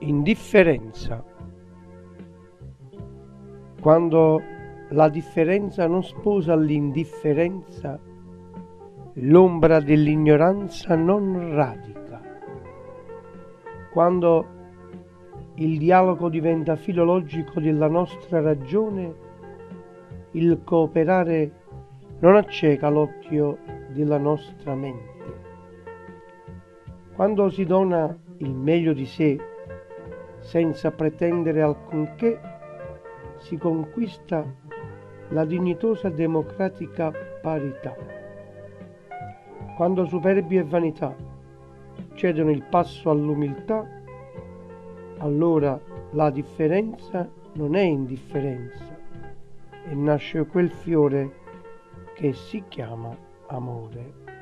Indifferenza. Quando la differenza non sposa l'indifferenza, l'ombra dell'ignoranza non radica. Quando il dialogo diventa filologico della nostra ragione, il cooperare non acceca l'occhio della nostra mente. Quando si dona il meglio di sé senza pretendere alcunché, si conquista la dignitosa democratica parità. Quando superbia e vanità cedono il passo all'umiltà, allora la differenza non è indifferenza e nasce quel fiore che si chiama amore.